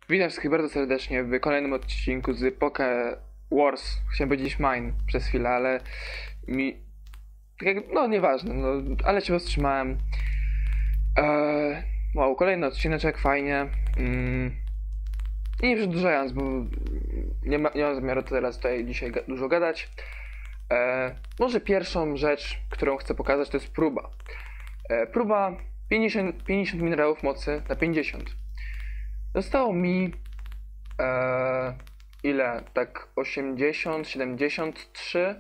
Witam wszystkich bardzo serdecznie w kolejnym odcinku z Poké Wars. Chciałem powiedzieć Mine przez chwilę, ale mi... Tak jak, no nieważne, no, ale się powstrzymałem. Wow, kolejny odcineczek, fajnie. I nie przedłużając, bo nie mam zamiaru teraz tutaj dzisiaj dużo gadać. Może pierwszą rzecz, którą chcę pokazać, to jest próba. Próba 50 minerałów mocy na 50. Zostało mi ile? Tak 80, 73?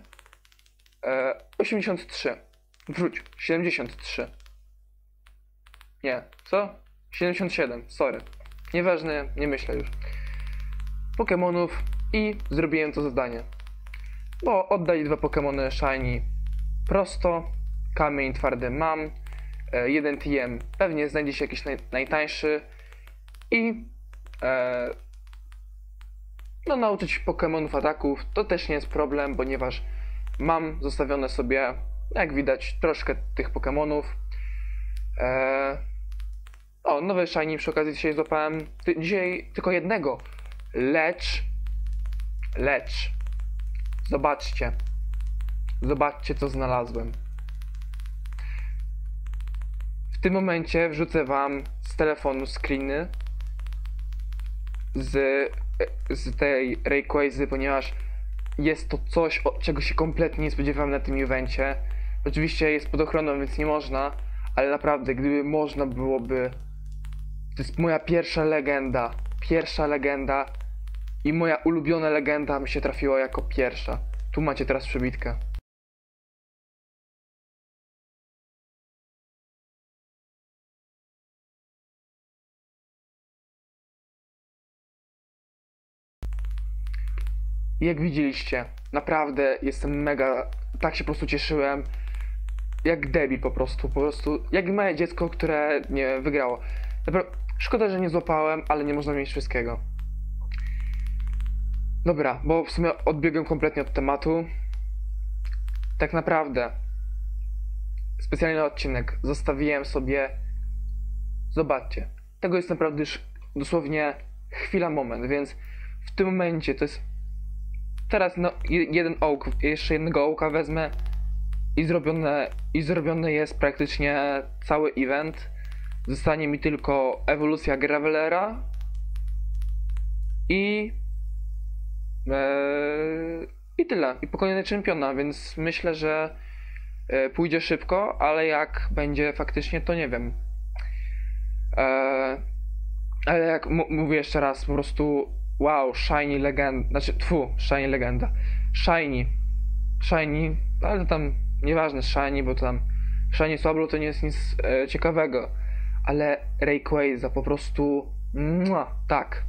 83. Wróć, 73. Nie, co? 77, sorry. Nieważne, nie myślę już. Pokémonów i zrobiłem to zadanie. Bo oddaj 2 Pokémony Shiny prosto. Kamień twardy mam. 1 TM pewnie znajdzie się jakiś najtańszy. I no nauczyć Pokémonów ataków to też nie jest problem, ponieważ mam zostawione sobie, jak widać, troszkę tych Pokémonów. O, nowe Shiny przy okazji dzisiaj złapałem. Dzisiaj tylko jednego. Lecz. Zobaczcie co znalazłem. W tym momencie wrzucę wam z telefonu screeny z tej Rayquazy, ponieważ jest to coś, czego się kompletnie nie spodziewałem na tym evencie. Oczywiście jest pod ochroną, więc nie można, ale naprawdę, gdyby można byłoby... To jest moja pierwsza legenda i moja ulubiona legenda mi się trafiła jako pierwsza. Tu macie teraz przebitkę. I jak widzieliście, naprawdę jestem mega, tak się po prostu cieszyłem, jak debil po prostu, jak małe dziecko, które nie wygrało. Szkoda, że nie złapałem, ale nie można mieć wszystkiego. Dobra, bo w sumie odbiegłem kompletnie od tematu. Tak naprawdę, specjalny odcinek zostawiłem sobie, zobaczcie, tego jest naprawdę już dosłownie chwila, moment, więc w tym momencie to jest... Teraz no, jeszcze jednego ołka wezmę i zrobione jest praktycznie cały event. Zostanie mi tylko ewolucja Gravelera i tyle. I pokonanie czempiona, więc myślę, że pójdzie szybko, ale jak będzie faktycznie, to nie wiem. Ale jak mówię jeszcze raz, po prostu wow, Shiny Legenda, znaczy Shiny Legenda. Shiny, ale to tam nieważne Shiny, bo tam Shiny Swablu to nie jest nic ciekawego. Ale Rayquaza po prostu tak.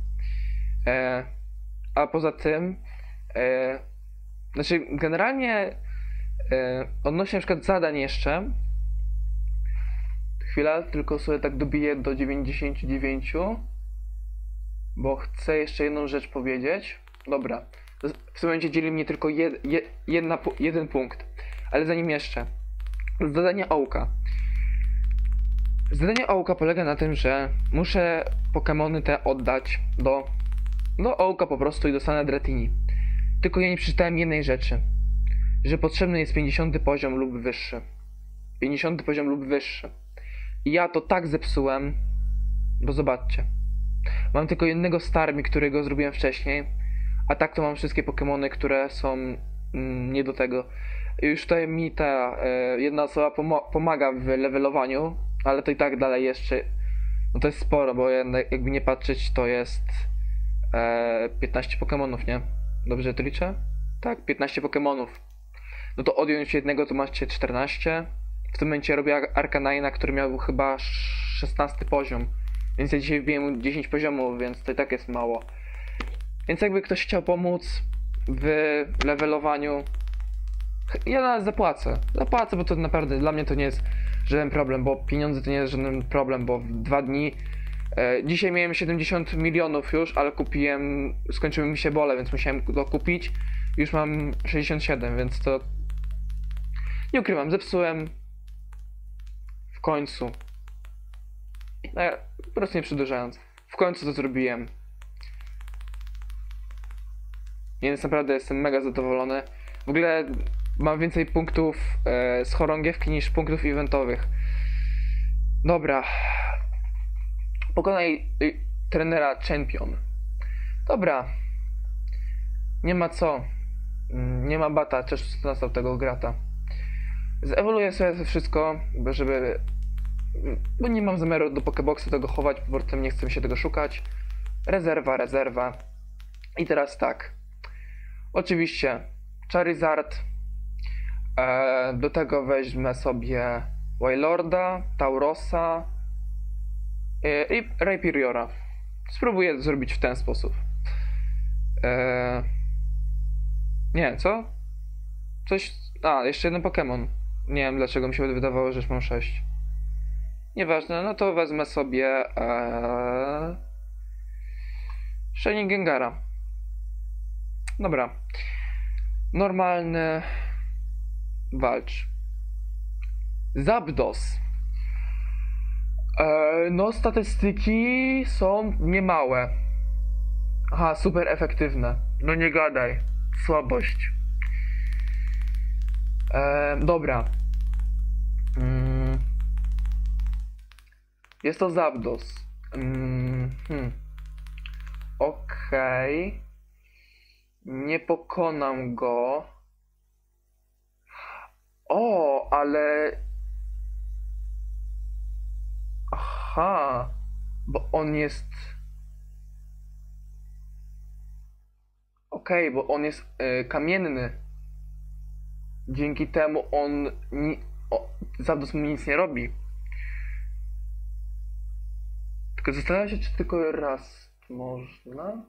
A poza tym znaczy generalnie odnośnie na przykład zadań jeszcze, chwila, tylko sobie tak dobiję do 99, bo chcę jeszcze jedną rzecz powiedzieć. Dobra, w tym momencie dzieli mnie tylko jeden punkt, ale zanim jeszcze, zadanie ołka. Zadanie ołka polega na tym, że muszę Pokémony te oddać do ołka po prostu i dostanę Dratini. Tylko ja nie przeczytałem jednej rzeczy, że potrzebny jest 50 poziom lub wyższy. 50 poziom lub wyższy. I ja to tak zepsułem, bo zobaczcie. Mam tylko jednego Starmie, którego zrobiłem wcześniej, a tak to mam wszystkie Pokémony, które są nie do tego. I już tutaj mi ta jedna osoba pomaga w levelowaniu, ale to i tak dalej jeszcze, no to jest sporo, bo jakby nie patrzeć, to jest 15 Pokémonów, nie? Dobrze to liczę? Tak, 15 Pokémonów. No to odjąć jednego, to macie 14. W tym momencie robię Arcanina, który miał chyba 16 poziom. Więc ja dzisiaj wbiłem 10 poziomów, więc to i tak jest mało. Więc jakby ktoś chciał pomóc w levelowaniu, ja nawet zapłacę, bo to naprawdę dla mnie to nie jest żaden problem, bo pieniądze to nie jest żaden problem, bo w 2 dni dzisiaj miałem 70 milionów już, ale skończyły mi się bole, więc musiałem go kupić. Już mam 67, więc to nie ukrywam, zepsułem w końcu. Po prostu nie przedłużając, w końcu to zrobiłem. Więc naprawdę jestem mega zadowolony. W ogóle mam więcej punktów z chorągiewki niż punktów eventowych. Dobra. Pokonaj trenera Champion. Dobra. Nie ma co. Nie ma bata, też nastał tego grata. Zewoluję sobie to wszystko, bo nie mam zamiaru do Pokeboxa tego chować, po prostu nie chcę mi się tego szukać. Rezerwa. I teraz tak. Oczywiście Charizard. Do tego weźmę sobie Wailorda, Taurosa i Rhyperiora. Spróbuję zrobić w ten sposób. Nie, co? Coś... jeszcze jeden Pokémon. Nie wiem dlaczego mi się wydawało, że już mam 6. Nieważne, no to wezmę sobie Shining Gengara. Dobra. Normalny walcz. Zapdos. No statystyki są niemałe. Aha, super efektywne. No nie gadaj. Słabość. Dobra. Jest to Zapdos. Okej. Nie pokonam go. O, ale... Aha. Bo on jest... Okej, bo on jest kamienny. Dzięki temu on... Zapdos mu nic nie robi. Tylko zastanawiam się, czy tylko raz można?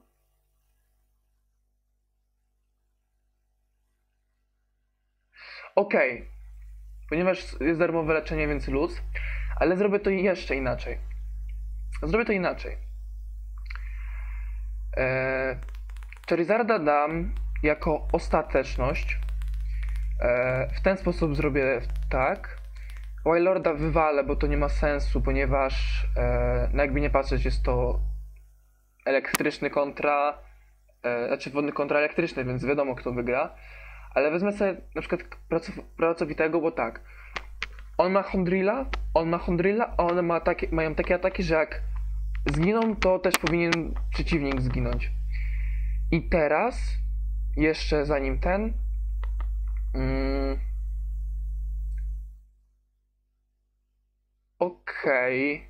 Okej. Ponieważ jest darmowe leczenie, więc luz. Ale zrobię to jeszcze inaczej. Charizarda dam jako ostateczność. W ten sposób zrobię tak. Wailorda wywalę, bo to nie ma sensu, ponieważ no jakby nie patrzeć, jest to elektryczny kontra wodny kontra elektryczny, więc wiadomo kto wygra. Ale wezmę sobie na przykład pracowitego, bo tak. On ma Hondrilla, a one mają takie ataki, że jak zginą, to też powinien przeciwnik zginąć. I teraz, jeszcze zanim ten... Okej.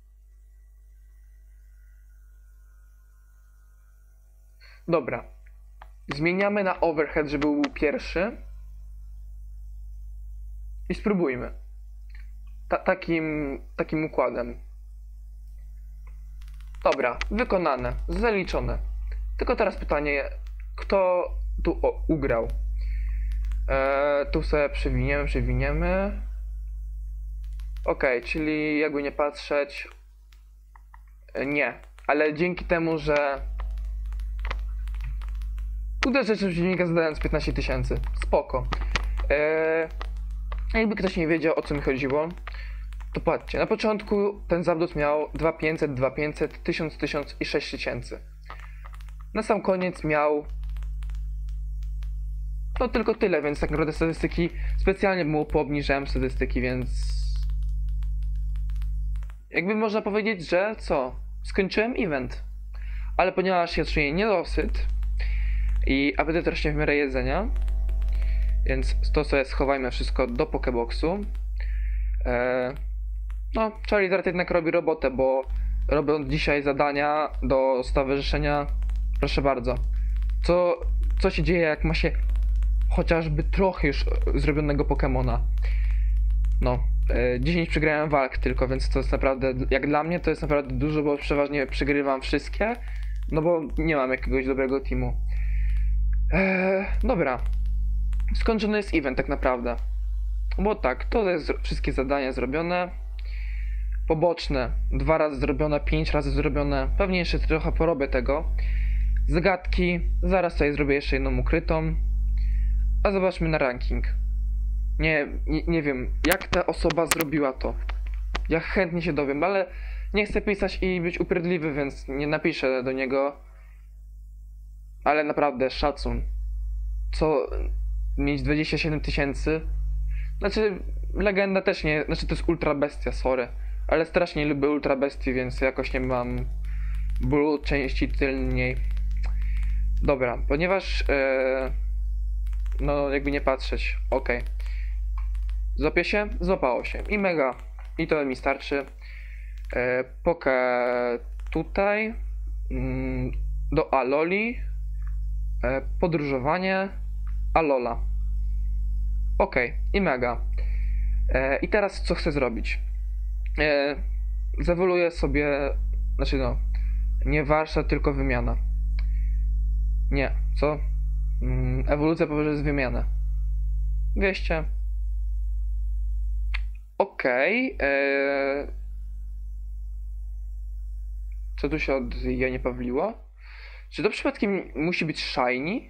Dobra. Zmieniamy na overhead, żeby był pierwszy. I spróbujmy. Takim układem. Dobra, wykonane, zaliczone. Tylko teraz pytanie, kto tu ugrał? Tu sobie przewiniemy. Okej, czyli jakby nie patrzeć... Nie, ale dzięki temu, że... Uderzę przeciwnika zadając 15 000. Spoko. Jakby ktoś nie wiedział, o co mi chodziło, to patrzcie. Na początku ten Zapdos miał 2500, 2500, 1000, 1000 i 6000. Na sam koniec miał... No tylko tyle, więc tak naprawdę statystyki... Specjalnie mu poobniżyłem statystyki, więc... Jakby można powiedzieć, że co? Skończyłem event. Ale ponieważ ja czuję niedosyt i apetyt rośnie w miarę jedzenia, więc to sobie schowajmy wszystko do Pokeboxu. No, Charizard jednak robi robotę, bo robiąc dzisiaj zadania do stowarzyszenia, proszę bardzo. Co się dzieje, jak ma się chociażby trochę już zrobionego Pokemona? No, 10 przegrałem walk tylko, więc to jest naprawdę, jak dla mnie to jest naprawdę dużo, bo przeważnie przegrywam wszystkie, no bo nie mam jakiegoś dobrego teamu. Dobra. Skończony jest event tak naprawdę. Bo tak, to jest wszystkie zadania zrobione. Poboczne 2 razy zrobione, 5 razy zrobione. Pewnie jeszcze trochę porobię tego. Zagadki, zaraz tutaj zrobię jeszcze jedną ukrytą. A zobaczmy na ranking. Nie wiem, jak ta osoba zrobiła to. Ja chętnie się dowiem, ale nie chcę pisać i być upierdliwy, więc nie napiszę do niego. Ale naprawdę szacun. Co mieć 27 000? Znaczy, legenda też nie, znaczy to jest ultra bestia, sorry. Ale strasznie lubię ultra bestii, więc jakoś nie mam bólu części tylniej. Dobra, ponieważ no jakby nie patrzeć, okej. Złapie się? Złapało się. I mega. I to mi starczy. Pokę tutaj. Do Aloli. Podróżowanie. Alola. Okej. I mega. I teraz co chcę zrobić? Zewoluję sobie... Znaczy no... Nie warsztat, tylko wymiana. Nie. Co? Ewolucja poprzez wymianę. 200. Okej. Co tu się od Janie Pawliło? Czy to przypadkiem musi być shiny?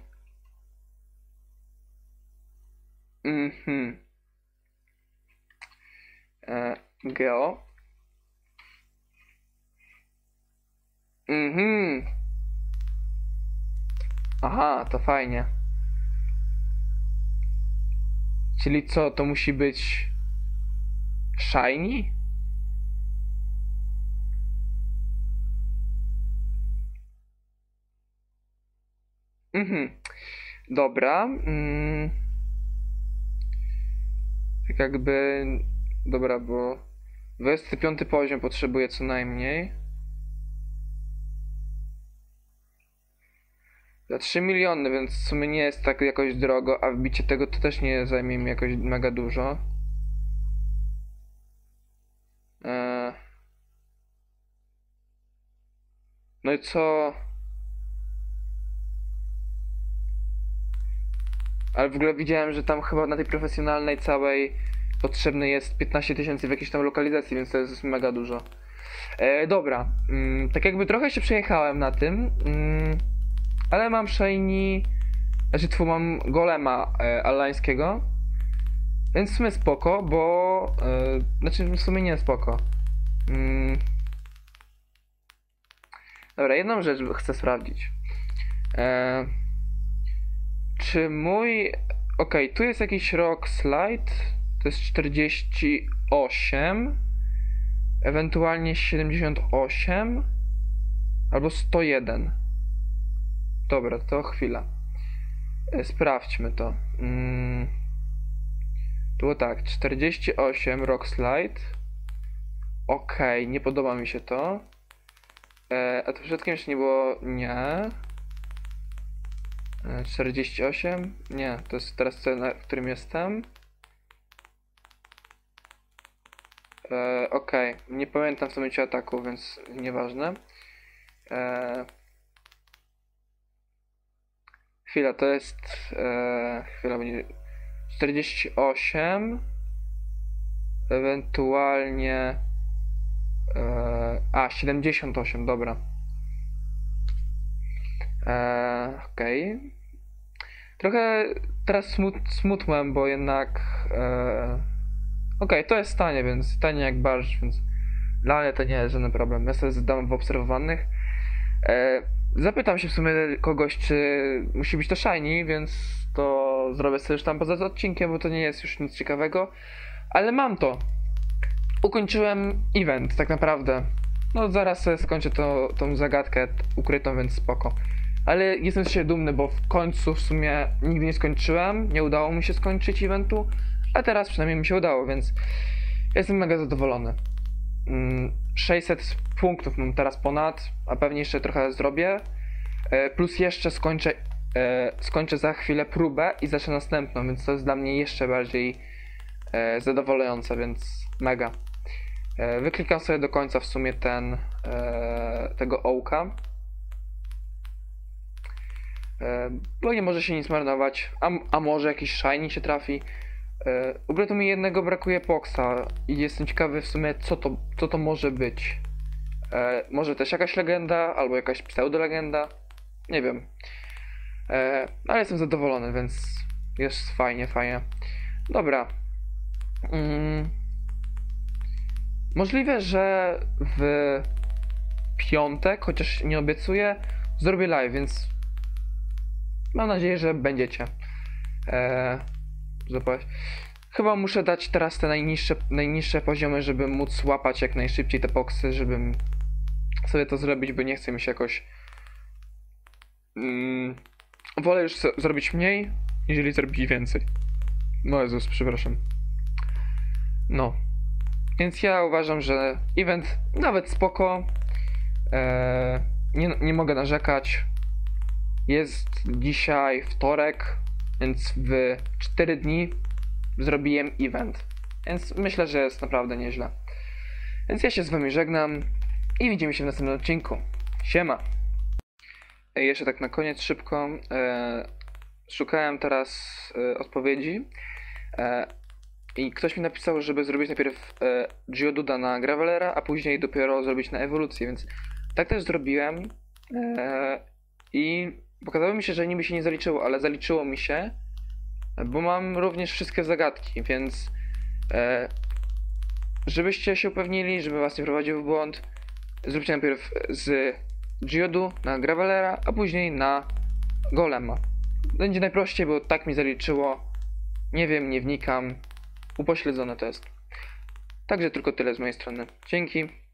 Mhm. Geo. Mhm. Aha, to fajnie. Czyli co, to musi być shiny? Mhm. Dobra. Tak jakby... Dobra, bo... 25 poziom potrzebuje co najmniej. Za 3 miliony, więc w sumie nie jest tak jakoś drogo, a wbicie tego to też nie zajmie mi jakoś mega dużo. No i co? Ale w ogóle widziałem, że tam chyba na tej profesjonalnej całej potrzebne jest 15 000 w jakiejś tam lokalizacji, więc to jest mega dużo. Dobra, tak jakby trochę się przejechałem na tym, ale mam shiny, znaczy mam golema allańskiego, więc w sumie spoko, bo, znaczy w sumie nie spoko. Dobra, jedną rzecz chcę sprawdzić. Czy mój... Okej, tu jest jakiś rock slide. To jest 48. Ewentualnie 78. Albo 101. Dobra, to chwila. Sprawdźmy to. Było tak, 48 rock slide. Okej, nie podoba mi się to. A to przypadkiem jeszcze nie było... Nie. 48? Nie, to jest teraz ten, w którym jestem. Okej, nie pamiętam w sumie ataku, więc nieważne. Chwila, to jest... chwila, będzie... 48. Ewentualnie... 78, dobra. Okej. Trochę teraz smutłem, bo jednak... Okej, to jest tanie, więc tanie jak barsz, więc dla mnie to nie jest żaden problem. Ja sobie zadam w obserwowanych. Zapytam się w sumie kogoś, czy musi być to shiny, więc to zrobię sobie już tam poza odcinkiem, bo to nie jest już nic ciekawego. Ale mam to. Ukończyłem event, tak naprawdę. No zaraz sobie skończę tą zagadkę ukrytą, więc spoko. Ale jestem z siebie dumny, bo w końcu w sumie nigdy nie skończyłem. Nie udało mi się skończyć eventu. A teraz przynajmniej mi się udało, więc jestem mega zadowolony. 600 punktów mam teraz ponad, a pewnie jeszcze trochę zrobię. Plus jeszcze skończę za chwilę próbę i zacznę następną, więc to jest dla mnie jeszcze bardziej zadowalające, więc mega. Wyklikam sobie do końca w sumie tego ołka. Bo nie może się nic marnować, a może jakiś shiny się trafi. W ogóle to mi jednego brakuje Poxa i jestem ciekawy w sumie co to może być. Może też jakaś legenda, albo jakaś pseudolegenda. Nie wiem. Ale jestem zadowolony, więc jest fajnie. Dobra. Możliwe, że w piątek, chociaż nie obiecuję, zrobię live, więc Mam nadzieję, że będziecie. Zobacz. Chyba muszę dać teraz te najniższe poziomy, żeby móc łapać jak najszybciej te boksy, żebym sobie to zrobić, bo nie chcę mi się jakoś... wolę już zrobić mniej, niżeli zrobić więcej. No Jezus, przepraszam. No. Więc ja uważam, że event nawet spoko. Nie mogę narzekać. Jest dzisiaj wtorek, więc w 4 dni zrobiłem event. Więc myślę, że jest naprawdę nieźle. Więc ja się z wami żegnam i widzimy się w następnym odcinku. Siema! Jeszcze tak na koniec szybko. Szukałem teraz odpowiedzi. I ktoś mi napisał, żeby zrobić najpierw Geoduda na Gravelera, a później dopiero zrobić na ewolucję, więc tak też zrobiłem. I pokazało mi się, że niby się nie zaliczyło, ale zaliczyło mi się, bo mam również wszystkie zagadki, więc żebyście się upewnili, żeby was nie prowadził w błąd, zróbcie najpierw z Geodu na Gravelera, a później na Golema. Będzie najprościej, bo tak mi zaliczyło. Nie wiem, nie wnikam. Upośledzone to jest. Także tylko tyle z mojej strony. Dzięki.